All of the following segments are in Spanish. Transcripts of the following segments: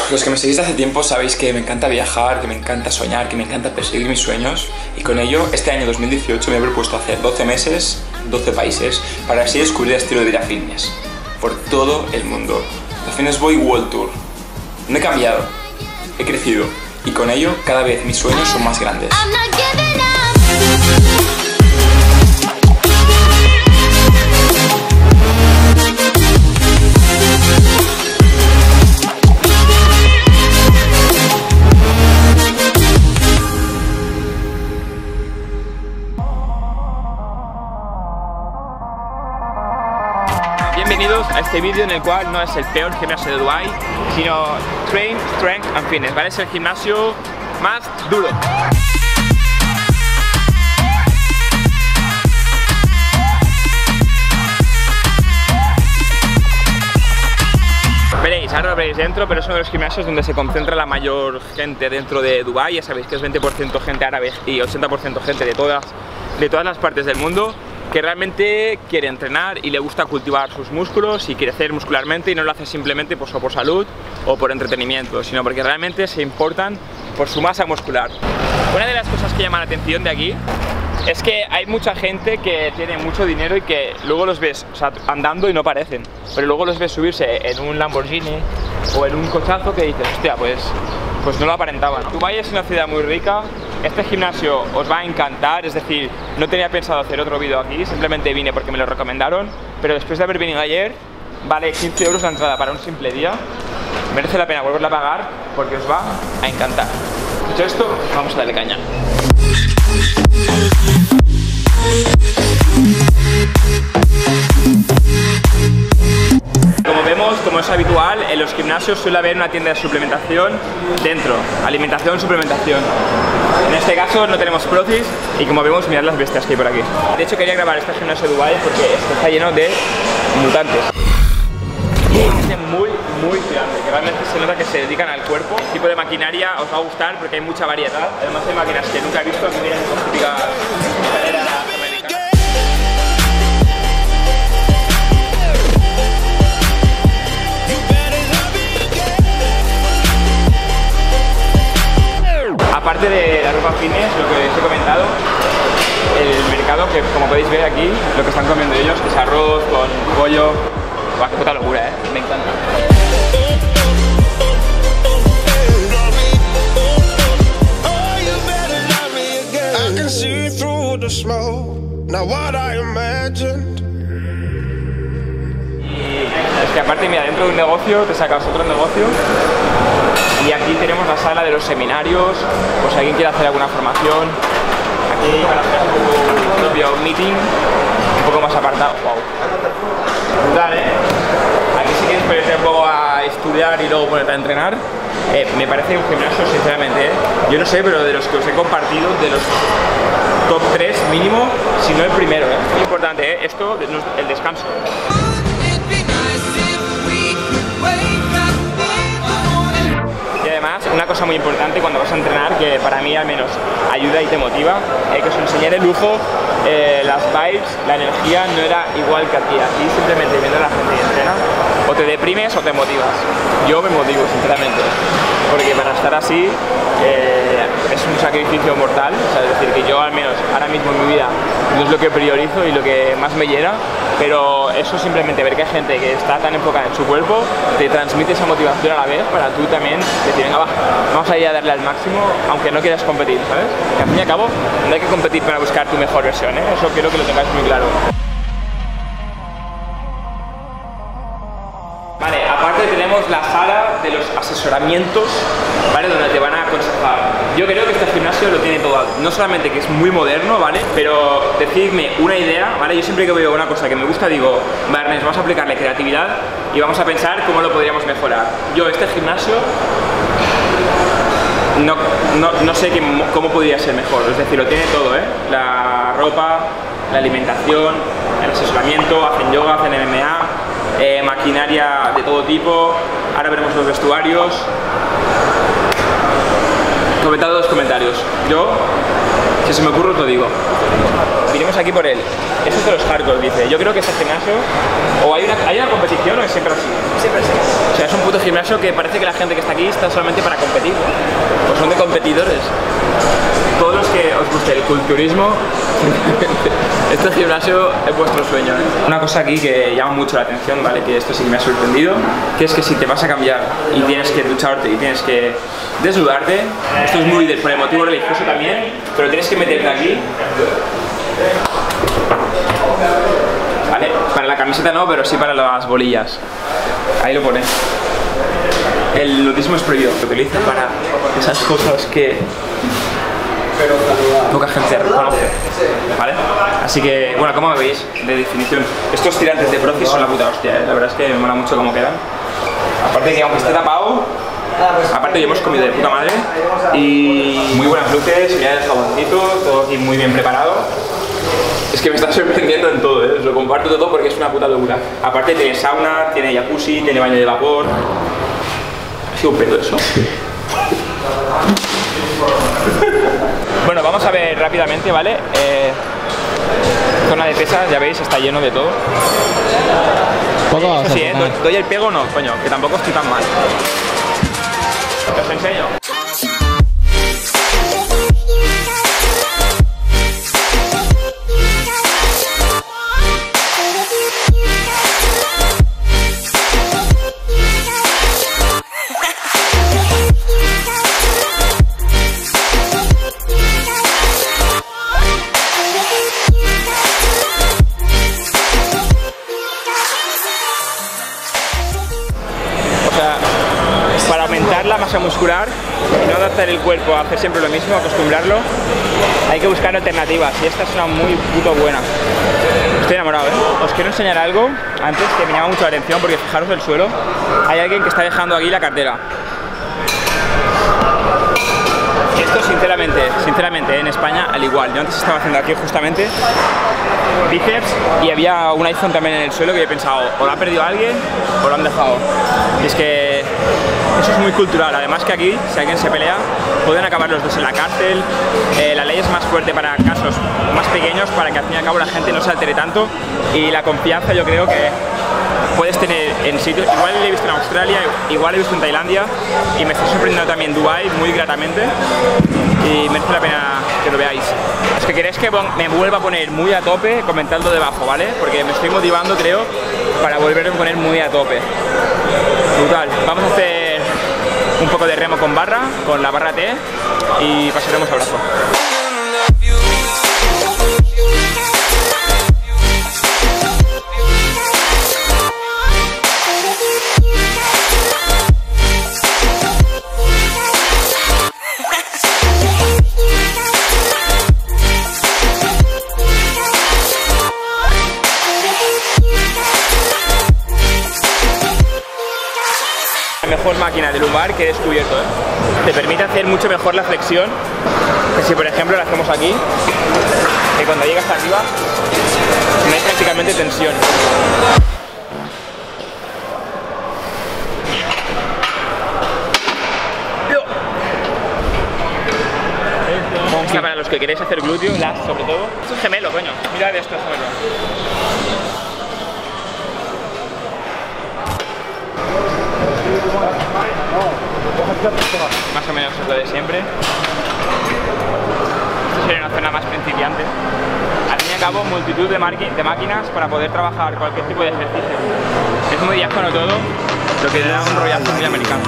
Los que me seguís hace tiempo sabéis que me encanta viajar, que me encanta soñar, que me encanta perseguir mis sueños, y con ello este año 2018 me he propuesto hacer 12 meses, 12 países, para así descubrir el estilo de vida fitness por todo el mundo. The Fitness Boy World Tour. No he cambiado, he crecido, y con ello cada vez mis sueños son más grandes. Bienvenidos a este vídeo en el cual no es el peor gimnasio de Dubái, sino Train, Strength and Fitness, ¿vale? Es el gimnasio más duro. Veréis, ahora lo veréis dentro, pero es uno de los gimnasios donde se concentra la mayor gente dentro de Dubái. Ya sabéis que es 20% gente árabe y 80% gente de todas las partes del mundo, que realmente quiere entrenar y le gusta cultivar sus músculos y crecer muscularmente, y no lo hace simplemente pues, o por salud o por entretenimiento, sino porque realmente se importan por su masa muscular. Una de las cosas que llama la atención de aquí es que hay mucha gente que tiene mucho dinero y que luego los ves, o sea, andando y no parecen, pero luego los ves subirse en un Lamborghini o en un cochazo que dices, hostia, pues no lo aparentaban. Dubái es una ciudad muy rica. Este gimnasio os va a encantar, es decir, no tenía pensado hacer otro vídeo aquí, simplemente vine porque me lo recomendaron, pero después de haber venido ayer, vale 15 € la entrada para un simple día. Merece la pena volverla a pagar porque os va a encantar. Dicho esto, vamos a darle caña. Como vemos, como es habitual, en los gimnasios suele haber una tienda de suplementación dentro, alimentación, suplementación. En este caso no tenemos Procis y, como vemos, mirad las bestias que hay por aquí. De hecho, quería grabar este gimnasio de Dubái porque está lleno de mutantes. Es muy grande, que realmente se nota que se dedican al cuerpo. El tipo de maquinaria os va a gustar porque hay mucha variedad. Además hay máquinas que nunca he visto, que tienen típicas escaleras americanas. Aparte de la ropa fitness, lo que os he comentado, el mercado, que como podéis ver aquí, lo que están comiendo ellos, que es arroz con pollo. ¡Qué puta locura, me encanta! Es que aparte, mira, dentro de un negocio te sacas otro negocio. Y aquí tenemos la sala de los seminarios, pues si alguien quiere hacer alguna formación. Aquí para hacer un propio meeting, un poco más apartado. ¡Wow! Brutal, ¿eh? Aquí si quieres ponerte un poco a estudiar y luego ponerte a entrenar, me parece un gimnasio, sinceramente, ¿eh? Yo no sé, pero de los que os he compartido, de los top 3 mínimo, si no el primero, ¿eh? Muy importante, ¿eh? Esto, el descanso. Y además, una cosa muy importante cuando vas a entrenar, que para mí al menos ayuda y te motiva, que os enseñé de lujo, las vibes, la energía no era igual que aquí. Aquí simplemente viendo a la gente que entrena, o te deprimes o te motivas. Yo me motivo, sinceramente, porque para estar así es un sacrificio mortal. O sea, es decir, que yo al menos ahora mismo en mi vida no es lo que priorizo y lo que más me llena, pero eso, simplemente ver que hay gente que está tan enfocada en su cuerpo, te transmite esa motivación a la vez para tú también decir, venga, va, vamos a ir a darle al máximo, aunque no quieras competir, ¿sabes? Que al fin y al cabo no hay que competir para buscar tu mejor versión, ¿eh? Eso quiero que lo tengáis muy claro. Vale, aparte tenemos la sala de los asesoramientos, ¿vale? Donde te van a aconsejar. Yo creo que este gimnasio lo tiene todo. No solamente que es muy moderno, ¿vale? Pero decidme una idea, ¿vale? Yo siempre que veo una cosa que me gusta digo, Barnes, vamos a aplicarle creatividad y vamos a pensar cómo lo podríamos mejorar. Yo este gimnasio no sé cómo podría ser mejor. Es decir, lo tiene todo, ¿eh? La ropa, la alimentación, el asesoramiento, hacen yoga, hacen MMA, maquinaria de todo tipo. Ahora veremos los vestuarios. Comentad los comentarios. Yo, si se me ocurre, os lo digo. vinimos aquí por él. Eso es de los hardcore, dice. Yo creo que ese gimnasio, o hay una competición o es siempre así. Siempre así. O sea, es un puto gimnasio que parece que la gente que está aquí está solamente para competir, ¿no? Pues son de competidores. Todos los que os guste el culturismo, este gimnasio es vuestro sueño, ¿eh? Una cosa aquí que llama mucho la atención, ¿vale? Que esto sí que me ha sorprendido, que es que si te vas a cambiar y tienes que ducharte y tienes que desnudarte, esto es muy por el motivo religioso también, pero tienes que meterte aquí. Vale, para la camiseta no, pero sí para las bolillas. Ahí lo pone. El nudismo es prohibido, se utiliza para esas cosas que poca gente reconoce, ¿vale? Así que, bueno, ¿cómo me veis de definición? Estos tirantes de Profis son la puta hostia, ¿eh? La verdad es que me mola mucho cómo quedan. Aparte que aunque esté tapado, aparte ya hemos comido de puta madre y muy buenas luces, mirad el jaboncito, todo aquí muy bien preparado. Es que me está sorprendiendo en todo, ¿eh? Os lo comparto todo porque es una puta locura. Aparte tiene sauna, tiene jacuzzi, tiene baño de vapor. ¿Ha sido un pedo eso? Bueno, vamos a ver rápidamente, ¿vale? Zona de pesas, ya veis, está lleno de todo. Eso sí, ¿doy el pego o no? Coño, que tampoco estoy tan mal. Os enseño. Para aumentar la masa muscular y no adaptar el cuerpo a hacer siempre lo mismo, acostumbrarlo, hay que buscar alternativas y esta es una muy puto buena. Estoy enamorado, ¿eh? Os quiero enseñar algo antes que me llama mucho la atención porque fijaros el suelo, hay alguien que está dejando aquí la cartera. Esto sinceramente en España al igual. Yo antes estaba haciendo aquí justamente bíceps y había un iPhone también en el suelo que yo he pensado o lo ha perdido alguien o lo han dejado. Y es que eso es muy cultural, además que aquí si alguien se pelea pueden acabar los dos en la cárcel. La ley es más fuerte para casos más pequeños para que al fin y al cabo la gente no se altere tanto y la confianza yo creo que puedes tener en sitios, igual lo he visto en Australia, igual he visto en Tailandia y me está sorprendiendo también Dubái muy gratamente y merece la pena que lo veáis. Los que queréis que me vuelva a poner muy a tope, comentadlo debajo, ¿vale? Porque me estoy motivando creo para volverme a poner muy a tope. Brutal. Vamos a hacer un poco de remo con barra, con la barra T y pasaremos abrazo. La mejor máquina de lumbar que he descubierto, ¿eh? Te permite hacer mucho mejor la flexión que si por ejemplo la hacemos aquí, que cuando llegas arriba no hay prácticamente tensión. Para los que queréis hacer glúteo, sobre todo. Esto es gemelo, coño. Mirad esto, es gemelo. Más o menos es lo de siempre. Esta sería una zona más principiante. Al fin y al cabo, multitud de máquinas para poder trabajar cualquier tipo de ejercicio. Es muy diáfano todo, lo que le da un rollazo muy americano.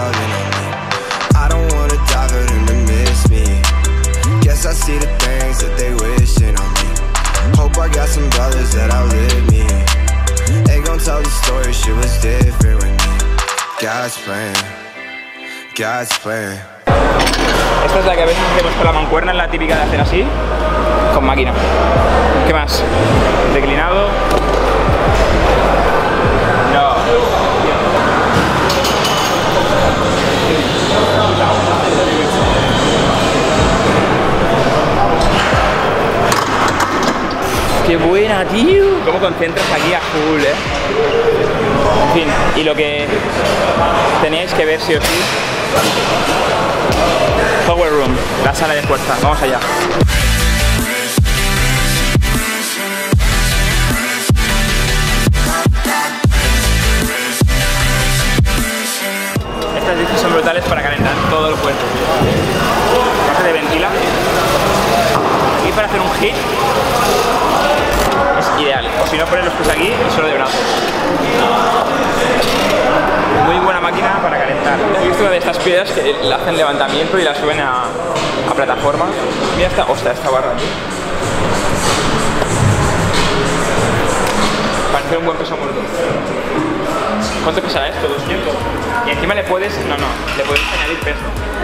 I see the things that they wishing on me. Hope I got some brothers that outlive me. They gon' tell the story, shit was different with me. God's plan, God's plan. Esta es la que a veces hacemos con la mancuerna, es la típica de hacer así, con máquina. ¿Qué más? Declinado. No. ¡Qué buena, tío! ¿Cómo concentras aquí a full, eh? En fin, y lo que tenéis que ver sí o sí. Power Room, la sala de fuerza. Vamos allá. brutales para calentar todo el cuerpo. Ya se te ventila. Aquí para hacer un hit es ideal. O si no, poner los pies aquí y solo de brazos. Muy buena máquina para calentar. He visto una de estas piedras que la hacen levantamiento y la suben a plataformas. Mira esta, ostras, esta barra aquí. Parece un buen peso muerto. ¿Cuánto pesará esto? 200. Y encima le puedes... No, le puedes añadir peso.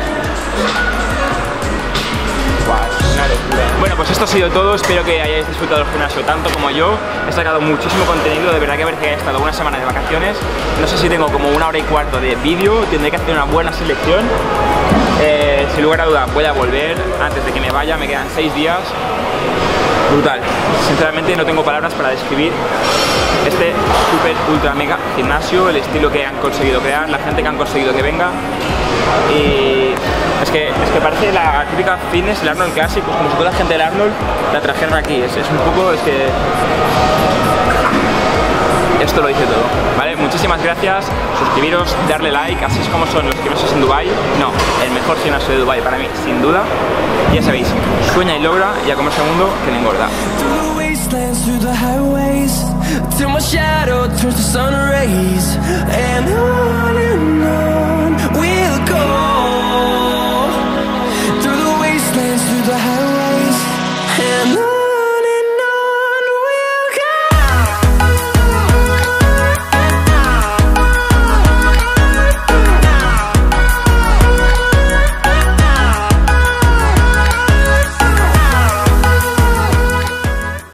Una locura. Bueno, pues esto ha sido todo. Espero que hayáis disfrutado del gimnasio tanto como yo. He sacado muchísimo contenido. De verdad que parece que he estado una semana de vacaciones. No sé si tengo como 1 hora y cuarto de vídeo. Tendré que hacer una buena selección. Sin lugar a duda voy a volver antes de que me vaya. Me quedan 6 días. Brutal. Sinceramente no tengo palabras para describir este super ultra mega gimnasio, el estilo que han conseguido crear, la gente que han conseguido que venga. Y es que parece la típica fitness, el Arnold Classic, pues como si toda la gente del Arnold la trajeran aquí. Es un poco, es que esto lo dice todo, ¿vale? Muchísimas gracias, suscribiros, darle like, así es como son los gimnasios en Dubai. No, el mejor gimnasio de Dubai para mí, sin duda. Ya sabéis, sueña y logra y a comerse el mundo que le engorda. Through the highways till my shadow turns to sun rays and on